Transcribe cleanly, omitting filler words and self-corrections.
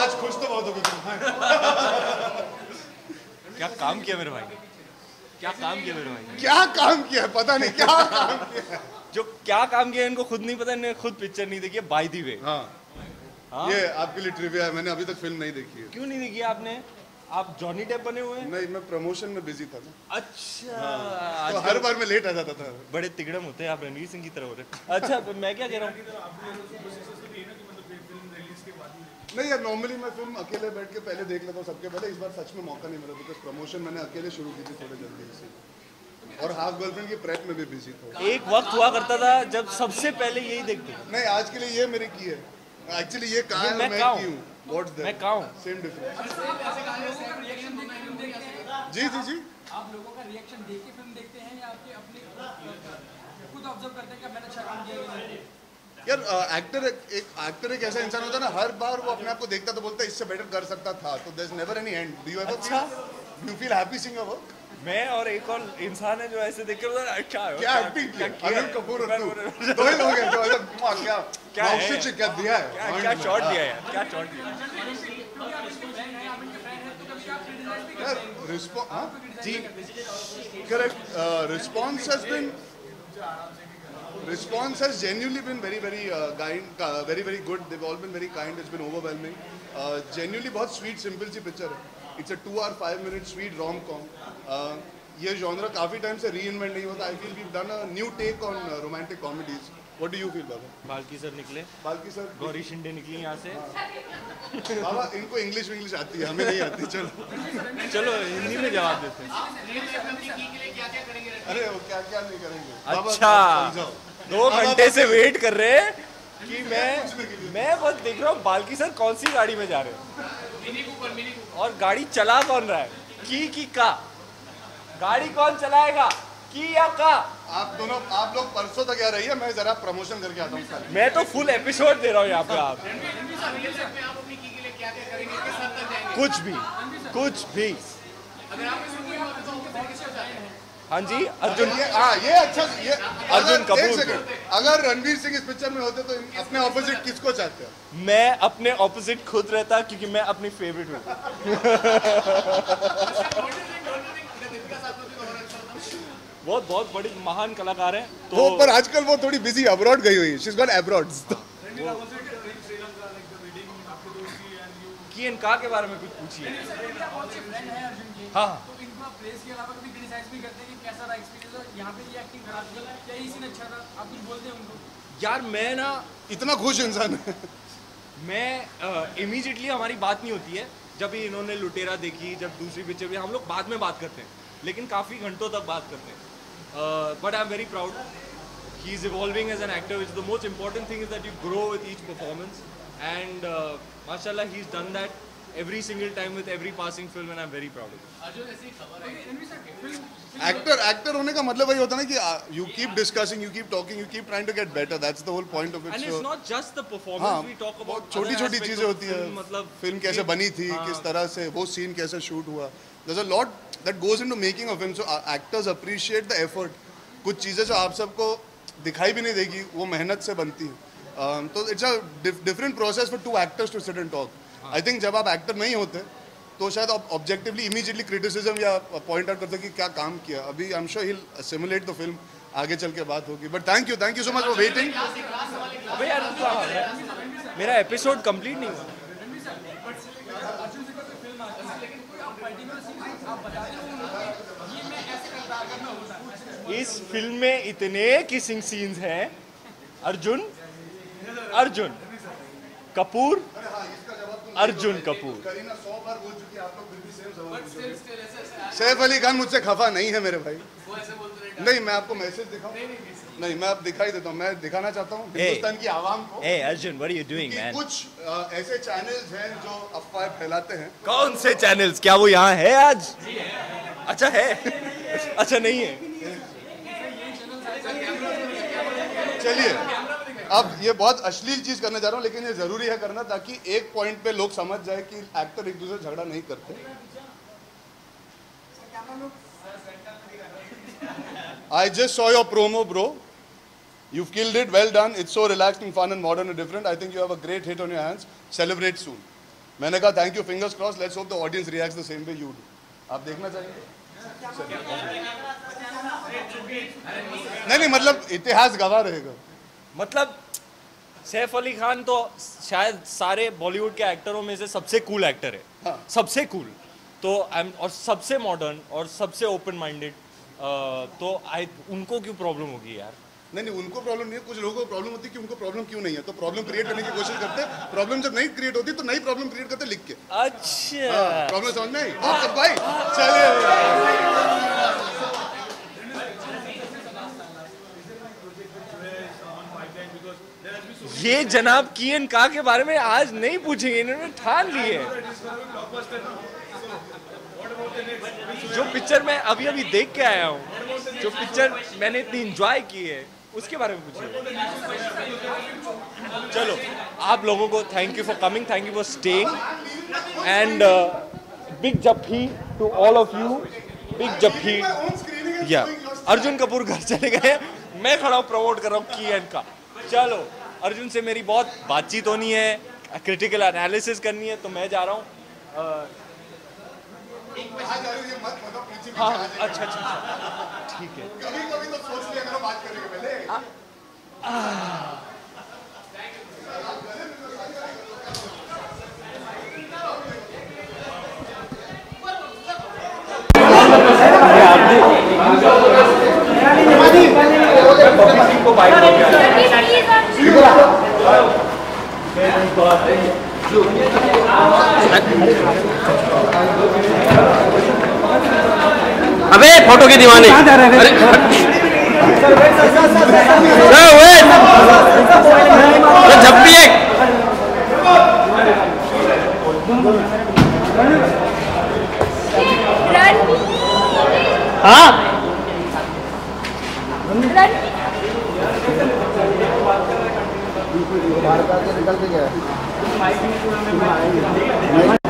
आज खुश तो बहुत हो गए तुम। क्या काम किया मेरे भाई, क्या काम किया मेरे भाई, क्या काम किया पता नहीं क्या काम किया। जो क्या काम किया इनको खुद नहीं पता, इन्होंने खुद पिक्चर नहीं देखी है बाय द वे। हाँ ये आपके लिए ट्रिविया है, मैंने अभी तक फिल्म नहीं देखी है। क्यों नहीं देखी आपने? आप जॉनी डेप बने हुए हैं। नहीं मैं प्रमोशन में बिजी था ना। अच्छा हाँ, तो हर बार मैं लेट आ जाता था। बड़े तिगड़म होते हैं आप, रणवीर सिंह की तरह हो रहे। अच्छा मैं क्या कह रहा हूँ, नहीं यार नॉर्मली मैं फिल्म अकेले बैठ के पहले देख लेता हूँ सबके पहले। इस बार सच में मौका नहीं मिला बिकॉज प्रमोशन मैंने अकेले शुरू की थी थोड़े जल्दी से, और हाफ गर्लफ्रेंड की प्रेप में भी बिजी था। एक वक्त हुआ करता था जब सबसे पहले यही देखते। नहीं आज के लिए ये मेरी की है एक्चुअली, ये कहा है मैं की हूँ। What's that? मैं कहाँ हूँ? Same difference. जी जी जी। आप लोगों का रिएक्शन देख के फिल्म देखते हैं या आपके अपने खुद ऑब्जर्व करते हैं कि मैंने अच्छा काम किया? यार एक्टर एक ऐसा इंसान होता है ना, हर बार वो अपने आप को देखता तो बोलता है इससे बेटर कर सकता था, तो there is never any end. Do you ever feel, you feel happy seeing your work? मैं और एक और इंसान है जो ऐसे देख के बोलता है अच्छा क्या एक्टिंग किया अनिल कपूर और तू, दो ही लोग हैं जो ऐसा क्या क्या है, क्या दिया है, क्या शॉट दिया यार, क्या शॉट दिया जी। Correct. Response has genuinely been very good. They've all been very kind. It's been overwhelming. Genuinely बहुत sweet simple सी picture है. It's a 2 hour 5 minute sweet rom-com. ये genre काफी टाइम से reinvent नहीं होता. I feel we've done a new take on romantic comedies. What do you feel बाबा? Balki sir निकले, बाल्की सर, गौरी शिंदे निकली यहाँ से। बाबा इनको इंग्लिश आती है, हमें नहीं आती। चलो चलो हिंदी में जवाब देते हैं। अरे वो क्या क्या नहीं करेंगे। अच्छा 2 घंटे से वेट कर रहे हैं कि मैं बस देख रहा हूँ बाल्की सर कौन सी गाड़ी में जा रहे हो, मिनी कूपर, और गाड़ी चला कौन रहा है, की का गाड़ी कौन चलाएगा, की या का? आप लोग परसों तक आ रही है, मैं जरा प्रमोशन करके आता हूँ। मैं तो फुल एपिसोड दे रहा हूँ यहाँ पे। आप कुछ भी हाँ जी अर्जुन, ये अच्छा ये अर्जुन कपूर। अगर रणवीर सिंह इस पिक्चर में होते तो अपने ऑपोजिट किसको चाहते हो? मैं अपने ऑपोजिट खुद रहता क्योंकि मैं अपनी फेवरेट हूँ। बहुत बड़ी महान कलाकार हैं तो वो, पर आजकल वो थोड़ी बिजी अब्रॉड गई हुई है। She is got abroad. की इनका के बारे में कुछ पूछिए। हाँ यार मैं ना इतना खुश इंसान है। मैं इमीडिएटली हमारी बात नहीं होती है। जब भी इन्होंने लुटेरा देखी, जब दूसरी पिक्चर भी, हम लोग बाद में बात करते हैं, लेकिन काफ़ी घंटों तक बात करते हैं। But I am very proud, he is evolving as an actor, which the most important thing is that you grow with each performance, and माशाल्लाह he is done that every single time with every passing film, and I'm very proud of it. Arjun ऐसी खबर है actor होने का मतलब वही होता है ना कि you keep discussing, you keep talking, you keep trying to get better. That's the whole point of it. And it's not just the performance, we talk about छोटी-छोटी चीजें होती है, मतलब फिल्म कैसे बनी थी, किस तरह से वो सीन कैसे शूट हुआ. There's a lot that goes into making a film, so actors appreciate the effort. कुछ चीजें जो आप सबको दिखाई भी नहीं देगी वो मेहनत से बनती है. तो it's a different process for two actors to sit and talk. I think जब आप एक्टर नहीं होते तो शायद आप ऑब्जेक्टिवली इमीडिएटली क्रिटिसिज्म या पॉइंट आउट करते कि क्या काम किया. अभी I am sure he will simulate the film, आगे चल के बात होगी. But thank you so much for waiting. अबे यार मेरा एपिसोड कंप्लीट नहीं हुआ. इस फिल्म में इतने किसिंग सीन्स हैं. अर्जुन कपूर, अर्जुन कपूर. सैफ अली खान मुझसे खफा नहीं है मेरे भाई. नहीं मैं आपको मैसेज दिखाऊं? नहीं मैं आप दिखाई देता हूं. मैं दिखाना चाहता हूं हिंदुस्तान की आवाम को. Hey Arjun, what are you doing, man? कुछ ऐसे चैनल्स हैं जो अफवाह फैलाते हैं. कौन से चैनल्स? क्या वो यहाँ है आज? अच्छा है. अच्छा नहीं है. चलिए अब ये बहुत अश्लील चीज करने जा रहा हूँ, लेकिन ये जरूरी है करना ताकि एक पॉइंट पे लोग समझ जाए कि एक्टर एक दूसरे से झगड़ा नहीं करते. I just saw your promo, bro. You've killed it. Well done. It's so relaxed and fun and modern and different. I think you have a great hit on your hands. Celebrate soon. मैंने कहा thank you, fingers cross, let's hope the audience reacts the same way you do. आप देखना चाहेंगे? नहीं मतलब इतिहास गवाह रहेगा। मतलब सैफ अली खान तो शायद सारे बॉलीवुड के एक्टरों में से सबसे कूल एक्टर है। हाँ। सबसे कूल तो और सबसे मॉडर्न और सबसे ओपन माइंडेड। तो उनको क्यों प्रॉब्लम होगी यार? नहीं उनको प्रॉब्लम नहीं है, कुछ लोगों को प्रॉब्लम होती है कि उनको प्रॉब्लम क्यों नहीं है, तो प्रॉब्लम क्रिएट करने की कोशिश करते हैं। प्रॉब्लम जब नहीं क्रिएट होती तो नई प्रॉब्लम क्रिएट करते लिख के। अच्छा प्रॉब्लम समझ में आई? भाई चलिए। ये जनाब कियन का के बारे में आज नहीं पूछेंगे, इन्होंने ठान ली है। जो पिक्चर मैं अभी अभी देख के आया हूँ, जो पिक्चर मैंने इतनी एंजॉय की है, उसके बारे में पूछिए। चलो आप लोगों को thank you for coming, thank you for staying and big jhappi to all of you, big jhappi. या अर्जुन कपूर घर चले गए, मैं खड़ा हूँ प्रमोट कर रहा हूँ कियन का। चलो अर्जुन से मेरी बहुत बातचीत होनी है, क्रिटिकल एनालिसिस करनी है, तो मैं जा रहा हूँ। हाँ अच्छा ठीक है। कभी तो सोच लिया करो, बात करने के पहले। अबे फोटो के दीवाने, अरे जब भी एक हाँ निकल के गया।